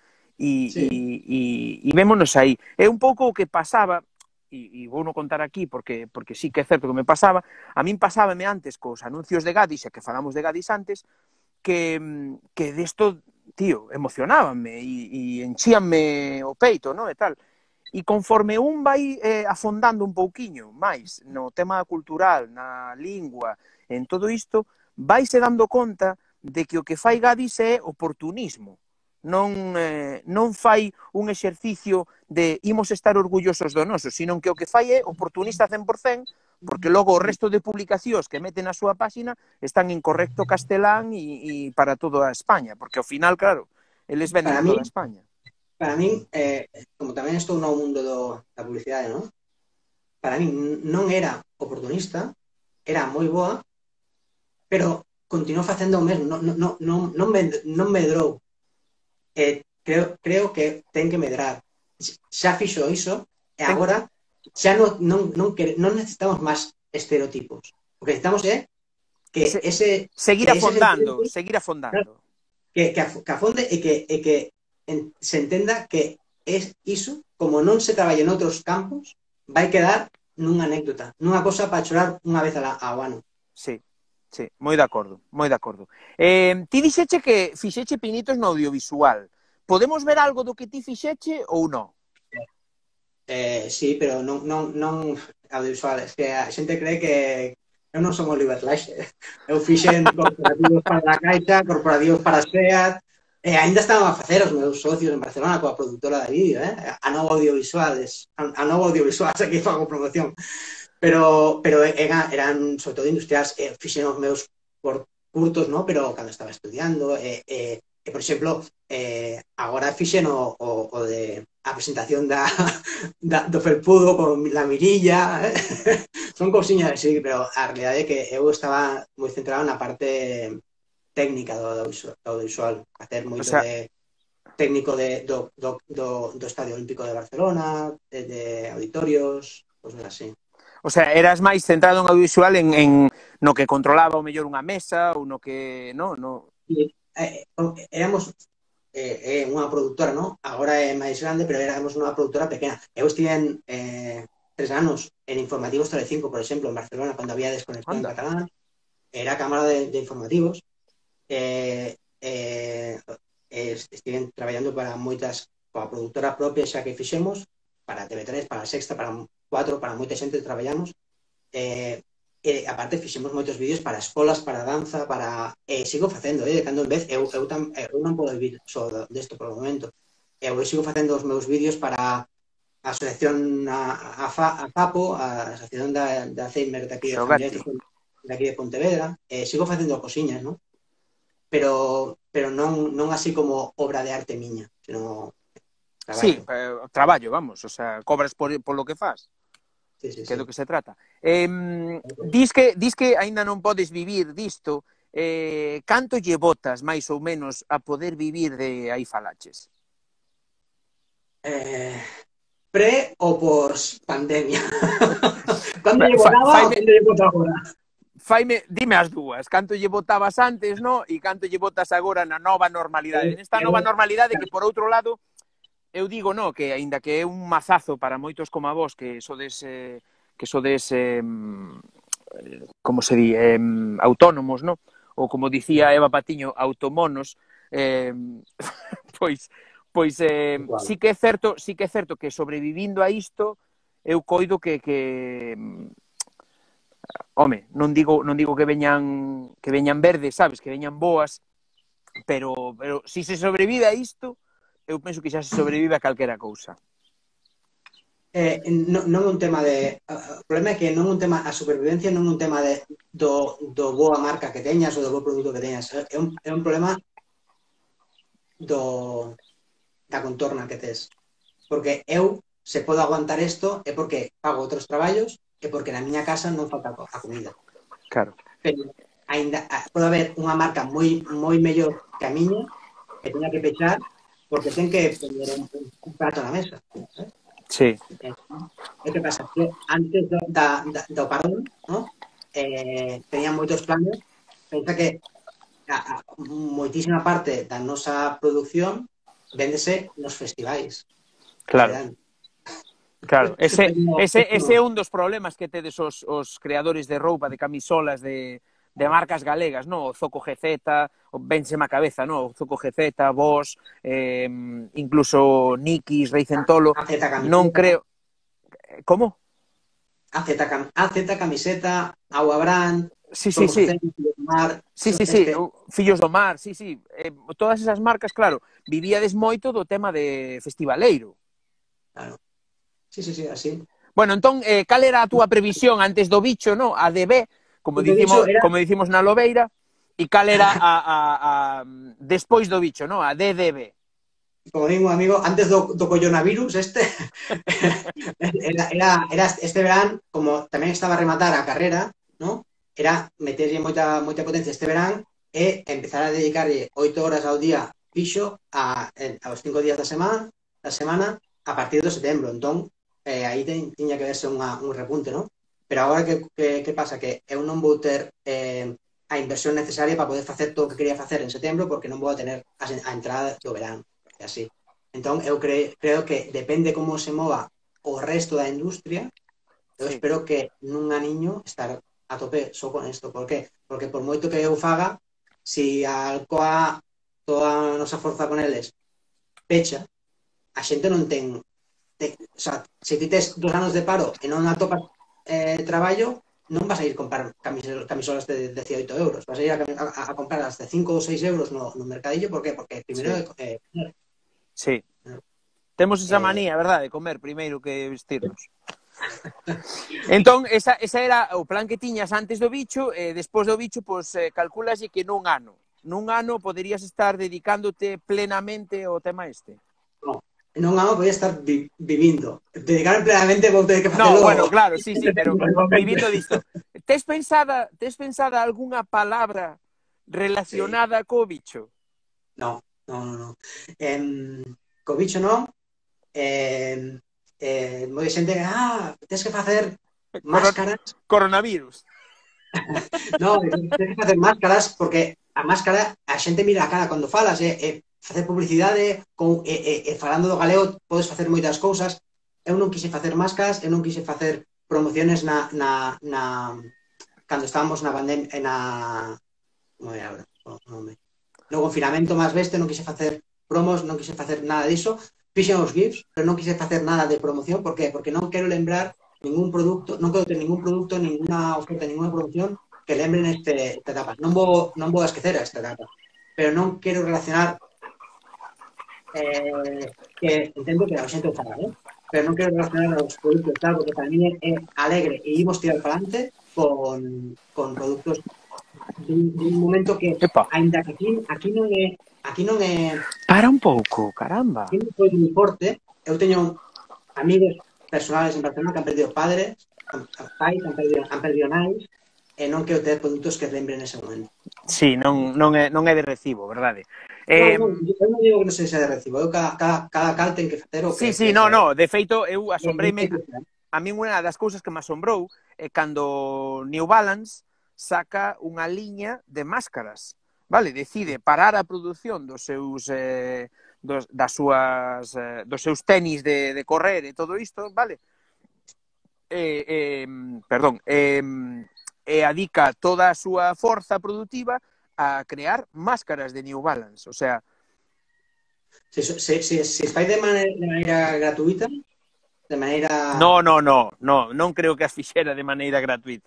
E vémonos aí. É un pouco o que pasaba, e vou non contar aquí porque sí que é certo que me pasaba, a min pasábame antes cos anuncios de Gadis, e que falamos de Gadis antes, que desto, tío, emocionábanme e enchíanme o peito, no? E tal. E conforme un vai afondando un pouquiño máis no tema cultural, na lingua, en todo isto, vaise dando conta de que o que fai Gadis é oportunismo. Non fai un exercicio de imos estar orgullosos do noso, sino que o que fai é oportunista 100%, porque logo o resto de publicacións que meten na súa páxina están en correcto castelán e para toda España, porque ao final, claro, eles venden Para en mí, toda España. para min, como tamén estou no mundo da publicidade, non? Para min non era oportunista, era moi boa, pero continuou facendo o mesmo, non medrou. Creo que ten que medrar. Xa fixo iso, e agora xa non necesitamos máis estereotipos. O que necesitamos é que seguir afondando, seguir afondando. Que afonde e que se entenda que es iso, como non se traballa en outros campos, vai quedar nunha anécdota, nunha cosa para chorar unha vez ao ano. Sí, sí, moi de acordo, moi de acordo. Ti dixeche que fixeche pinitos no audiovisual. Podemos ver algo do que ti fixeche ou non? Sí, pero non audiovisual. Es que a xente cree que eu non son Oliver Laxe. Eu fixen corporativos para a Caixa, corporativos para SEAT, e ainda estaban a facer os meus socios en Barcelona coa produtora de vídeo, a Novo Audiovisuales, aquí fago promoción. Pero eran sobre todo industriais, fixen os meus curtos, ¿no? Pero cando estaba estudiando, por exemplo, agora fixen o de a presentación do felpudo con la mirilla, son cousiñas así, pero a realidade é que eu estaba moi centrado na parte técnica do audiovisual, hacer moito de técnico do Estadio Olímpico de Barcelona, de auditorios, cosas así. O sea, eras máis centrado en audiovisual en no que controlaba o mellor unha mesa ou no que, no? Éramos unha produtora, ¿no? Agora é máis grande, pero éramos unha produtora pequena. Eu estive 3 anos en Informativos Telecinco, por exemplo, en Barcelona, cando había desconexión en catalán. Era a cámara de informativos. Estiven traballando para moitas, coa produtora propia xa que fixemos, para TV3, para Sexta, para 4, para moita xente traballamos. Aparte fixemos moitos vídeos para escolas, para danza, para... sigo facendo, de cando en vez, eu non podo vivir só desto por o momento. Eu sigo facendo os meus vídeos para a asociación a FAPO, a asociación da Alzheimer de aquí de Pontevedra. Sigo facendo cosiñas, non? Pero non así como obra de arte miña, sino traballo. Sí, traballo, vamos, o sea, cobras por lo que fas. Sí. Que é do que se trata. Dis que aínda non podes vivir disto, canto lle botas, máis ou menos, a poder vivir de aí falaches? Pre ou pos pandemia? Cando lle botaba ou cando lle bota agora? Dime as dúas, canto lle botabas antes, no? E canto lle botas agora na nova normalidade. Nesta nova normalidade que, por outro lado, eu digo, no, que aínda que é un mazazo para moitos como a vos, que sodes como se di, autónomos, no? Ou como dicía Eva Patiño, automonos, pois sí que é certo que sobrevivindo a isto, eu coido que home, non digo que veñan verdes, sabes, que veñan boas, pero si se sobrevive a isto, eu penso que xa se sobrevive a calquera cousa. Non é un tema de... O problema é que non é un tema... A supervivencia non é un tema do boa marca que teñas ou do bo produto que teñas. É un problema da contorna que tes. Porque eu, se podo aguantar isto, é porque pago outros traballos e porque na miña casa non falta a comida. Claro. Pero ainda pode haber unha marca moi mellor que a miña que teña que pechar porque ten que poner un prato na mesa. Sí. E que pasa? Que antes do parón, ¿no? Tenían moitos planes. Pensa que moitísima parte da nosa produción véndese nos festivais. Claro. Claro, ese é un dos problemas que tedes os creadores de roupa, de camisolas, de marcas galegas, no? O Zoco GZ, vénseme a cabeza, no? O Zoco GZ, Bosch, incluso Nikis, Reicentolo, non creo... Como? AZ camiseta, Agua Brand... Sí. Fillos do Mar, sí. Todas esas marcas, claro, vivíades moito do tema de festivaleiro. Claro. Sí, así. Bueno, entón, cal era a túa previsión antes do bicho, no? A de B, como dicimos na Lobeira, e cal era a despois do bicho, no? A D de B. Como digo, amigo, antes do coronavirus era este verán, como tamén estaba a rematar a carrera, ¿no? Era meterlle moita potencia este verán e empezar a dedicarlle 8 horas ao día fixo aos 5 días da semana a partir de setembro. Entón, aí tiña que verse un repunte, ¿no? Pero agora que pasa? Que eu non vou ter a inversión necesaria para poder facer todo o que quería facer en setembro, porque non vou a tener a entrada do verán. Así. Entón, eu creo que depende como se mova o resto da industria, eu espero que nun aniño estar a tope só con isto. Por qué? Porque por moito que eu faga, si a Alcoa, toda a nosa forza con eles, pecha, a xente non ten... O sea, se ti tes 2 anos de paro e non atopas traballo, non vas a ir comprar camisolas de 18 euros, vas a ir a comprar as de 5 ou 6 euros no mercadillo. Por qué? Porque primeiro... Sí. Temos esa manía, verdade, de comer primeiro que vestirnos. Entón, esa era o plan que tiñas antes do bicho, e despois do bicho, pois, calculas que nun ano poderías estar dedicándote plenamente ao tema este. Non ano podía estar vivindo. Dedicarme plenamente vou ter que facelo... No, bueno, claro, sí, pero vivindo disto. Tes pensada algunha palabra relacionada co bicho? No. Co bicho non. Moi xente que, tens que facer máscaras. Coronavirus. No, tens que facer máscaras, porque a máscara, a xente mira a cara cando falas, facer publicidade, falando do galego podes facer moitas cousas. Eu non quise facer máscaras, eu non quise facer promociones cando estábamos na pandemia, no confinamento máis beste, non quise facer promos, non quise facer nada diso. Fixen os GIFs, pero non quise facer nada de promoción. Por qué? Porque non quero lembrar ningún produto, non quero ter ningún produto, ninguna oferta, ninguna promoción que lembren esta etapa. Non vou a esquecer a esta etapa, pero non quero relacionar que entendo que a xente o fará, pero non quero relacionar os produtos tal, porque para mí é alegre e imos tirar para adelante con produtos dun momento que, ainda que aquí non é... Para un pouco, caramba. Aquí non foi moi forte. Eu teño amigos personales en Barcelona que han perdido padres, pais, han perdido nais, e non quero ter produtos que lembren ese momento. Sí, non é de recibo, verdade? Eu non digo que non sexa de recibo, cada cal ten que facer o que... Sí, no, de feito, eu asombreime. A min unha das cousas que me asombrou é cando New Balance saca unha liña de máscaras, vale? Decide parar a produción dos seus tenis de correr e todo isto, vale? E adica toda a súa forza produtiva a crear máscaras de New Balance, o sea... Se fai de maneira gratuita, de maneira... Non creo que as fixera de maneira gratuita.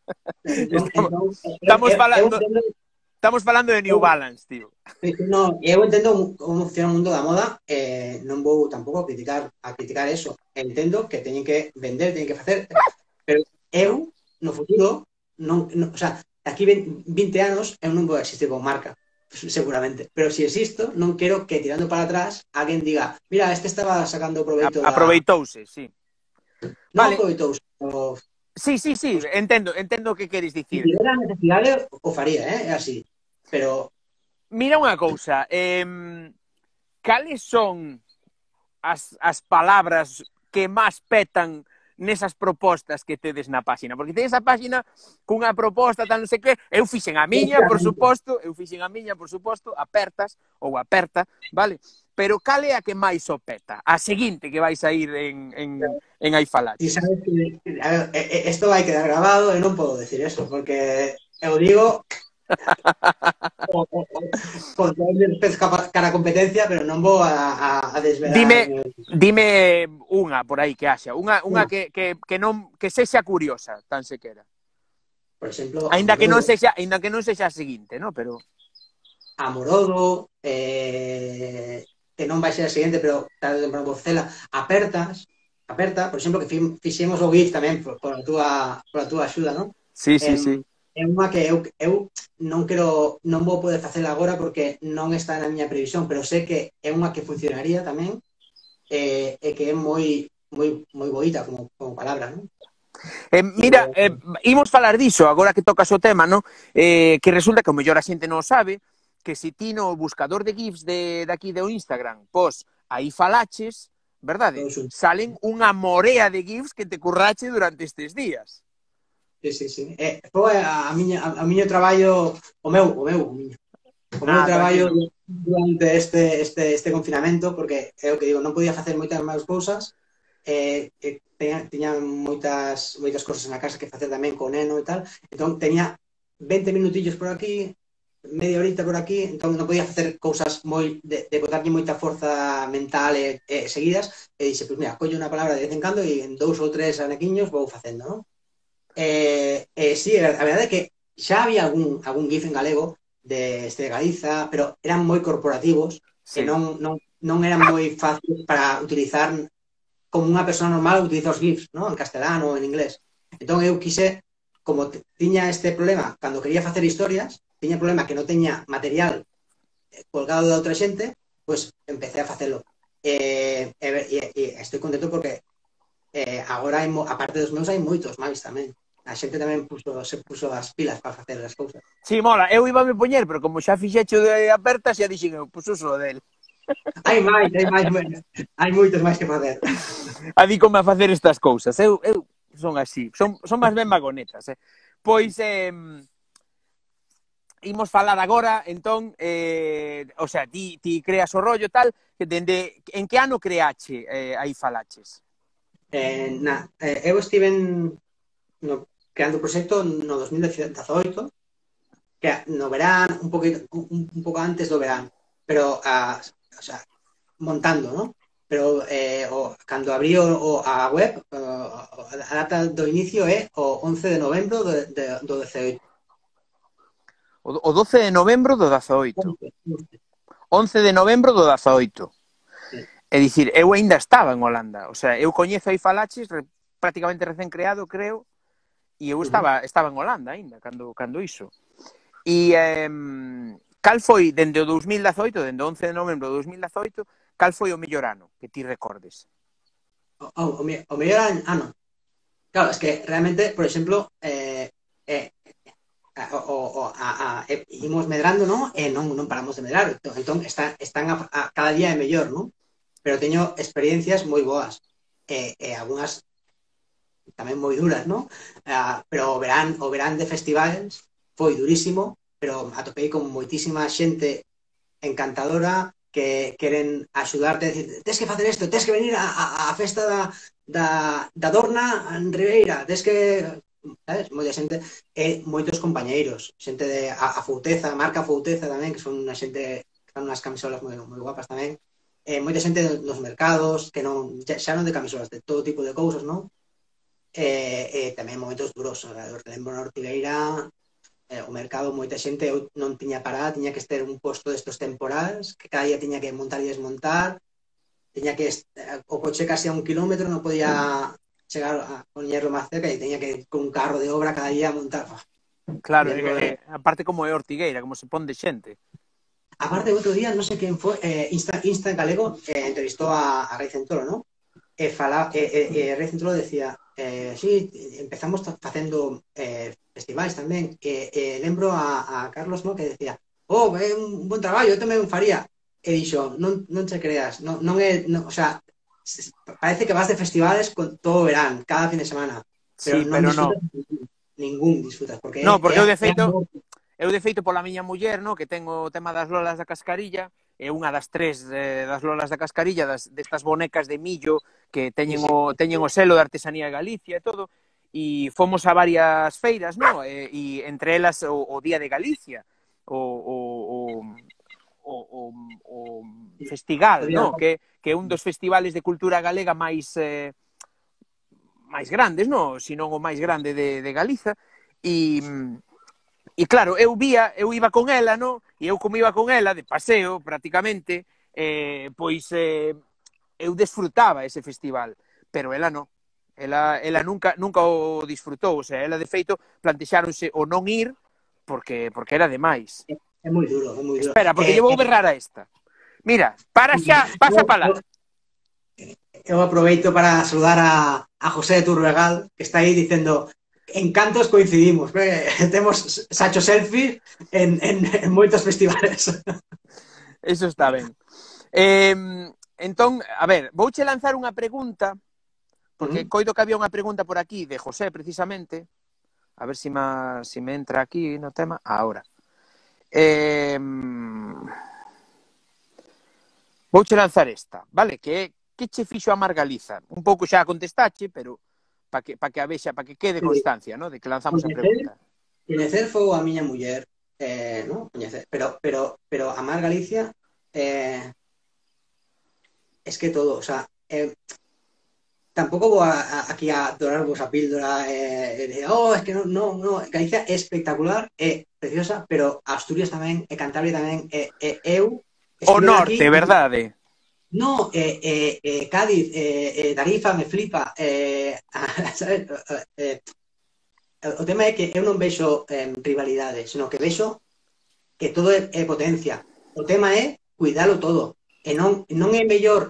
Estamos falando de New Balance, tío. No, eu entendo como funciona o mundo da moda, non vou tampouco a criticar eso. Entendo que teñen que vender, teñen que facer, pero eu, no futuro, o sea, aquí 20 anos, eu non vou existir como marca, seguramente. Pero si existo, non quero que tirando para atrás alguén diga, mira, este estaba sacando proveito aproveitouse, sí. Non aproveitouse, Sí, entendo o que queres dicir. Se tivera necesidade, o faría, é así. Pero... Mira unha cousa, cales son as palabras que máis petan nesas propostas que tedes na páxina? Porque tedes a páxina cunha proposta tal non sei que, eu fixen a miña, por suposto, apertas ou aperta, vale? Pero cal é a que máis o peta? A seguinte que vais a ir en Aifalache. E sabes que isto vai quedar grabado e non podo decir eso, porque eu digo con todo o respeto cara a competencia, pero non vou a desvelar. Dime unha por aí que haxa, unha que sexa curiosa, tan sequera. Por exemplo, aínda que non sexa a seguinte, ¿no? Pero Amorodo, que non vai ser a seguinte, pero tarde ou temprano vou facela, apertas aperta, por exemplo, que fixemos o GIF tamén por a túa axuda, non? Sí, sí, sí. É unha que eu non vou poder facela agora porque non está na miña previsión, pero sei que é unha que funcionaría tamén, e que é moi bonita como palabra, non? Mira, imos falar diso, agora que tocas o tema, no? Que resulta que o mellor a xente non sabe, que se ti no buscador de GIFs de aquí do Instagram, pos aí falaches, verdade? Salen unha morea de GIFs que te currache durante estes días. Sí, sí, sí. Foi a miño traballo, o meu traballo durante este confinamento, porque é o que digo, non podía facer moitas máis cousas, tiña moitas cousas na casa que facer tamén co neno e tal, entón teña 20 minutillos por aquí, media horita por aquí, entón non podía facer cousas de botarlle moita forza mental seguidas, e dixe, pois mira, collo unha palabra de vez en cando e en 2 ou 3 anequiños vou facendo, non? Sí, a verdade é que xa había algún GIF en galego de Galiza, pero eran moi corporativos, sí. E non eran moi fáciles para utilizar como unha persona normal utiliza os GIFs, ¿no? En castelano ou en inglés. Entón eu quise, como tiña este problema, cando quería facer historias, tiña problema que non teña material colgado de outra xente, pois empecé a facelo. E estou contento porque agora, aparte dos meus, hai moitos máis tamén. A xente tamén se puso as pilas para facer as cousas. Sí, mola, eu iba a me poñer, pero como xa fixecho de apertas, xa dixen eu, pois uso del. Hai moitos máis que facer. Adícome a facer estas cousas. Eu son así, son máis ben vagonetas, Pois, imos falar agora, entón, o sea, ti creas o rollo tal, en que ano creache aí falaches? Eu estiven creando o proxecto no 2018, que no verán, un pouco antes do verán, pero, o sea, montando, ¿no? Pero cando abrí a web, a data do inicio é o 11 de novembro do 18. O 12 de novembro do 18. 11 de novembro do 18. É dicir, eu ainda estaba en Holanda. O sea, eu coñezo aí falaches prácticamente recén creado, creo, e eu estaba en Holanda ainda, cando iso. E cal foi, dende o 2018, dende o 11 de novembro do 2018, cal foi o mellor ano que ti recordes? O mellor ano? Claro, es que realmente, por exemplo, imos medrando, non? E non paramos de medrar. Entón, están cada día é mellor, non? Pero teño experiencias moi boas. E algunhas tamén moi duras, non? Pero o verán de festivales foi durísimo, pero atopei con moitísima xente encantadora que queren axudarte a decir, tes que facer isto, tes que venir á festa da Dorna en Ribeira, tes que... sabes? Moita xente e moitos compañeiros, xente de a Fouteza, marca Fouteza tamén, que son unha xente que fan unhas camisolas moi guapas tamén, moita xente nos mercados, que non xa non de camisolas, de todo tipo de cousas, non? Tamén momentos duros, lembro na Ortigueira, o mercado, moita xente, eu non tiña parada, tiña que ter un posto destos temporales, que cada día tiña que montar e desmontar, tiña que o coche casi a 1 kilómetro, non podía chegar a poñerlo máis cerca e tiña que con un carro de obra cada día montar. Claro, aparte como é Ortigueira, como se pon de xente. Aparte, outro día, non sei quen foi, Insta en galego entrevistou a Rei Centolo, non? E Rei Centolo decía, sí, empezamos facendo festivais tamén, lembro a Carlos, non, que decía, é un bon traballo, eu tamén faría, e dixo, non te creas, non é, o sea, parece que vas de festivales con todo o verán, cada fin de semana, pero sí, non disfrutas ningún disfrutas, porque eu de feito pola miña muller, no, que tengo o tema das lolas da cascarilla, é unha das 3 das lolas da cascarilla, destas bonecas de millo que teñen o selo de artesanía de Galicia e todo, e fomos a varias feiras, no? E entre elas o Día de Galicia, o Festigal, no? Que é un dos festivales de cultura galega máis grandes, no? Si non o máis grande de Galiza, e claro, eu iba con ela, no? E eu como iba con ela, de paseo, prácticamente, pois eu desfrutaba ese festival. pero ela non. Ela nunca o disfrutou, o sea, ela de feito plantexáronse o non ir porque era demais. É moi duro, é moi duro. Espera, porque lle vou berrar a esta. Mira, para xa, pasa para lá. Eu aproveito para saludar a José de Turbegal, que está aí dicendo en cantos coincidimos. Temos sacho selfie en moitos festivales. Eso está ben. Entón, a ver, vouche lanzar unha pregunta, porque coido que había unha pregunta por aquí de José, precisamente. A ver se me entra aquí no tema. Ahora. Vouche lanzar esta, vale? Que che fixo amar Galiza? Un pouco xa contestache, pero para que a vexa, para que quede constancia, ¿no? De que lanzamos a pregunta. Coñecer foi a miña muller, ¿no? Coñecer, pero amar Galicia es que todo, o sea, tampouco vou aquí a dorarvos a píldora es que no, Galicia é espectacular, é preciosa, pero Asturias tamén, e Cantabria tamén, eu o norte, aquí, verdade? No, Cádiz, Tarifa me flipa, sabes? O tema é que eu non vexo rivalidade, senón que vexo que todo é potencia. O tema é cuidalo todo. E non é mellor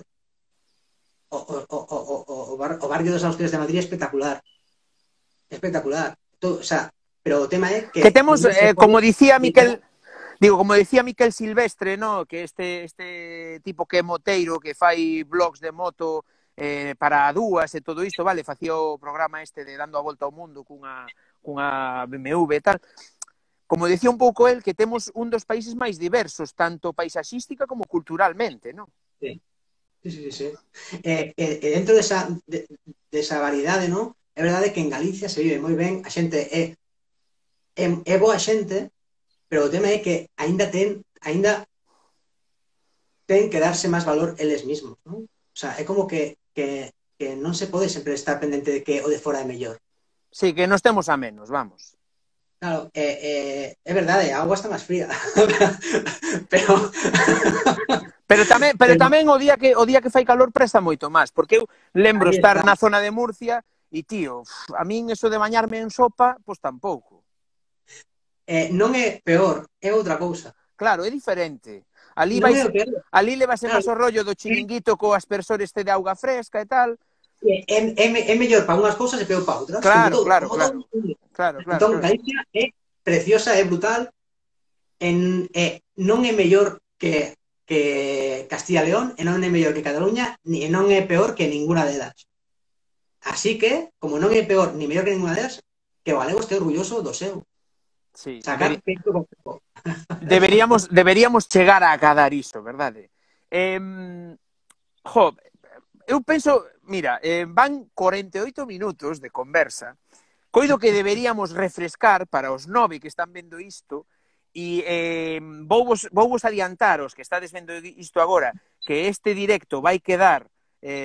o barrio dos Asturias de Madrid é espectacular. Espectacular. Todo, o sea, pero o tema é que temos, como dicía Miquel... Digo, como decía Miquel Silvestre, ¿no? Que este tipo que é moteiro, que fai blogs de moto para dúas e todo isto, vale? Facía o programa este de Dando a Volta ao Mundo cunha BMW e tal. Como decía un pouco el, que temos un dos países máis diversos, tanto paisaxística como culturalmente, ¿no? Sí. Dentro desa variedade, ¿no? É verdade que en Galicia se vive moi ben, a xente é boa xente, pero o tema é que aínda ten que darse máis valor eles mismos, non? O sea, é como que non se pode sempre estar pendente de que o de fora é mellor. Sí, que nos temos a menos, vamos. Claro, é verdade, a auga está máis fría. pero tamén o día que fai calor presta moito máis, porque eu lembro estar na zona de Murcia e, tío, a min eso de bañarme en sopa, pois tampouco. Non é peor, é outra cousa. Claro, é diferente. Ali levase máis o rollo do chiringuito co aspersor este de auga fresca e tal. É mellor para unhas cousas e peor para outras. Claro. Entón, Galicia é preciosa, é brutal, non é mellor que Castilla e León, e non é mellor que Cataluña, e non é peor que ninguna delas. Así que, como non é peor ni mellor que ninguna delas, que o galego este orgulloso do seu. Sí, deberíamos chegar a acadar iso, verdade? Eu penso, mira, van 48 minutos de conversa. Coido que deberíamos refrescar para os 9 que están vendo isto e vouvos adiantar os que estades vendo isto agora que este directo vai quedar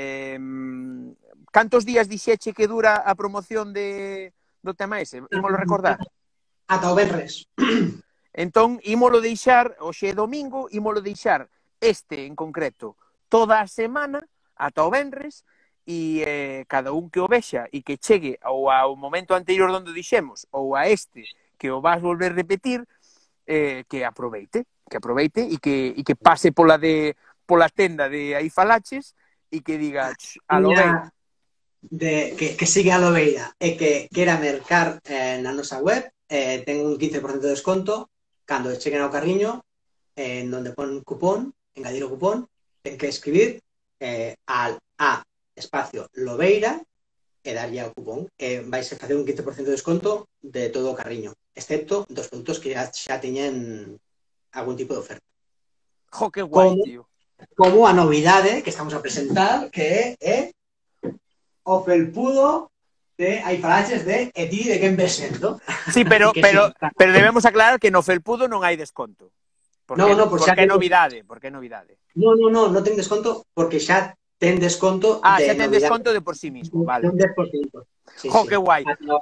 cantos días dixeche que dura a promoción do tema ese? Ímolo recordar? Ata o venres. Entón, ímolo deixar, hoxe é domingo, ímolo deixar este en concreto toda a semana, ata o venres, e cada un que o vexa e que chegue ou ao momento anterior onde dixemos, ou a este que o vas volver a repetir, que aproveite e que pase pola tenda de Aí Falaches e que diga a Lobeira. Que sigue a Lobeira e que quera mercar na nosa web, ten un 15% de desconto cando cheguen ao carriño, en donde pon cupón, engadir o cupón, ten que escribir a espacio Lobeira e darlle ao cupón, e vais a facer un 15% de desconto de todo o carriño, excepto dos produtos que xa teñen algún tipo de oferta. Jo, que guai, tío. Como a novidade que estamos a presentar, que é o felpudo de Aí Falaches de e ti de quen ves sendo. Sí, pero debemos aclarar que no felpudo non hai desconto. Porque é novidade. Non ten desconto porque xa ten desconto xa ten desconto de por sí mismo, vale. Un 10%. Jo, que guai.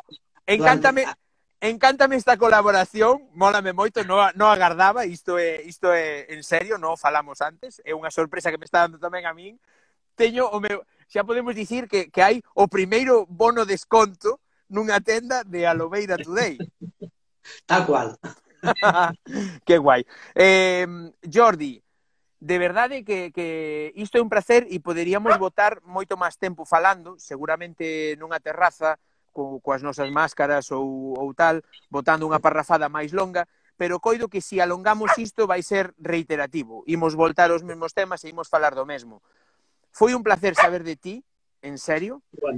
Encántame esta colaboración, mólame moito, non agardaba, isto é en serio, non falamos antes, é unha sorpresa que me está dando tamén a min. Teño xa podemos dicir que hai o primeiro bono desconto nunha tenda de Alobeira Today. Tal cual. Que guai. Jordi, de verdade que isto é un placer e poderíamos botar moito máis tempo falando, seguramente nunha terraza coas nosas máscaras ou tal, botando unha parrafada máis longa, pero coido que se alongamos isto vai ser reiterativo. Imos voltar aos mesmos temas e imos falar do mesmo. Foi un placer saber de ti, en serio. Bueno,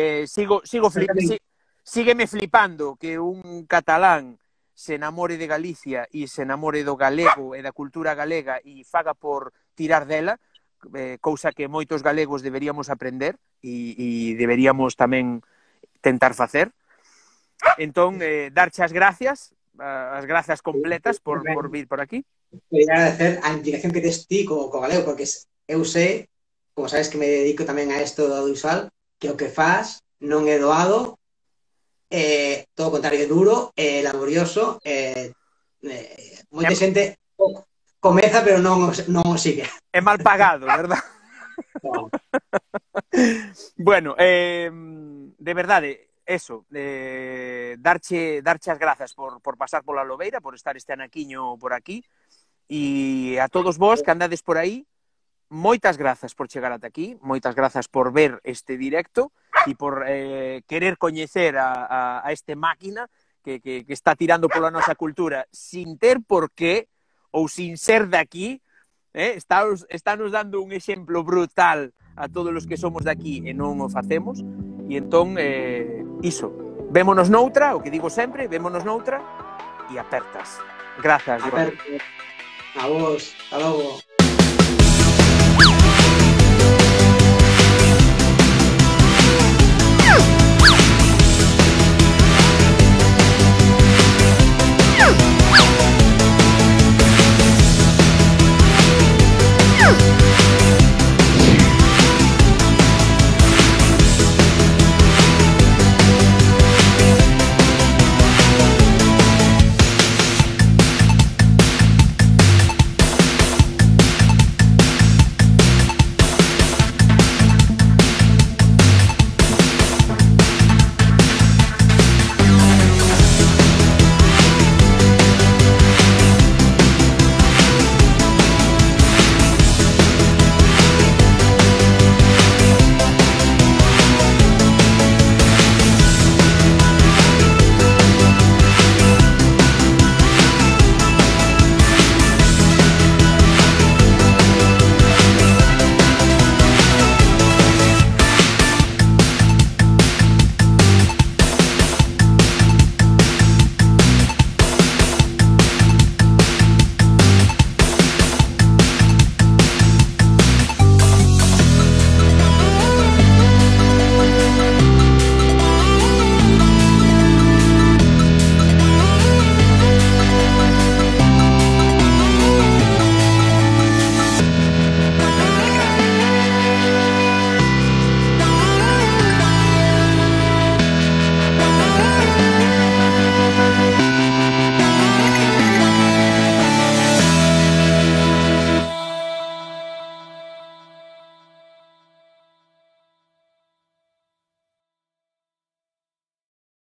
Sígueme flipando que un catalán se enamore de Galicia e se enamore do galego e da cultura galega e faga por tirar dela, cousa que moitos galegos deberíamos aprender e deberíamos tamén tentar facer. Entón, darche as grazas completas por vir por aquí. Quería agradecer a implicación que tes ti co galego, porque eu sei, como sabes que me dedico tamén a isto do audiovisual, que o que faz non é doado, todo o contrario, é duro, laborioso, moita xente comeza pero non o sigue. É mal pagado, verdad? No. Bueno, de verdade, eso, darche as grazas por pasar pola Lobeira, por estar este anaquiño por aquí, e a todos vos que andades por aí, moitas grazas por chegar ata aquí, moitas grazas por ver este directo e por querer coñecer a este máquina que está tirando pola nosa cultura sin ter por qué ou sin ser de aquí. Estános dando un exemplo brutal a todos os que somos de aquí e non o facemos, e entón iso, vémonos noutra, o que digo sempre, vémonos noutra e apertas. Grazas, Joan. A vos, hasta logo.